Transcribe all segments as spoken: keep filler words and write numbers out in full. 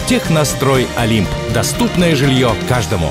Технострой Олимп. Доступное жилье каждому.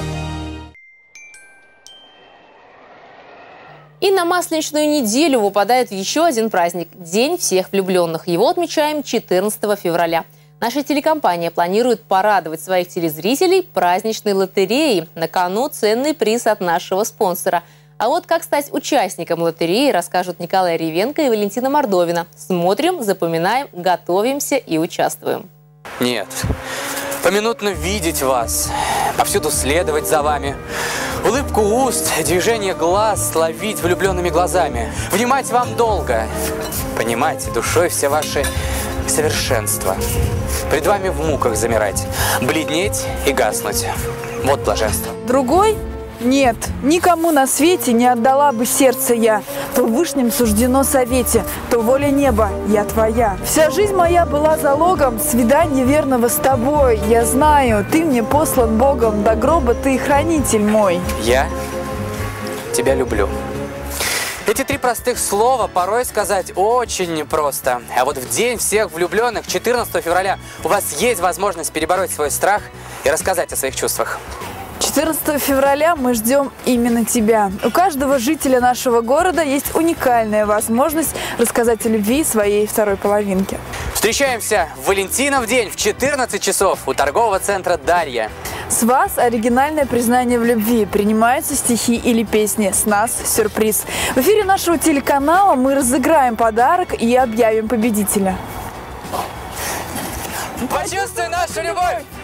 И на Масленичную неделю выпадает еще один праздник – День всех влюбленных. Его отмечаем четырнадцатого февраля. Наша телекомпания планирует порадовать своих телезрителей праздничной лотереей. На кону ценный приз от нашего спонсора. А вот как стать участником лотереи, расскажут Николай Ревенко и Валентина Мордовина. Смотрим, запоминаем, готовимся и участвуем. Нет. Поминутно видеть вас, повсюду следовать за вами, улыбку уст, движение глаз ловить влюбленными глазами, внимать вам долго, понимать душой все ваши совершенства, пред вами в муках замирать, бледнеть и гаснуть. Вот блаженство. Другой? Нет, никому на свете не отдала бы сердце я. То в вышнем суждено совете, то воля неба, я твоя. Вся жизнь моя была залогом свидания верного с тобой. Я знаю, ты мне послан Богом, до гроба ты хранитель мой. Я тебя люблю. Эти три простых слова порой сказать очень непросто. А вот в день всех влюбленных, четырнадцатого февраля, у вас есть возможность перебороть свой страх и рассказать о своих чувствах. четырнадцатого февраля мы ждем именно тебя. У каждого жителя нашего города есть уникальная возможность рассказать о любви своей второй половинке. Встречаемся в Валентинов день в четырнадцать часов у торгового центра «Дарья». С вас оригинальное признание в любви. Принимаются стихи или песни. С нас сюрприз. В эфире нашего телеканала мы разыграем подарок и объявим победителя. Почувствуй нашу любовь!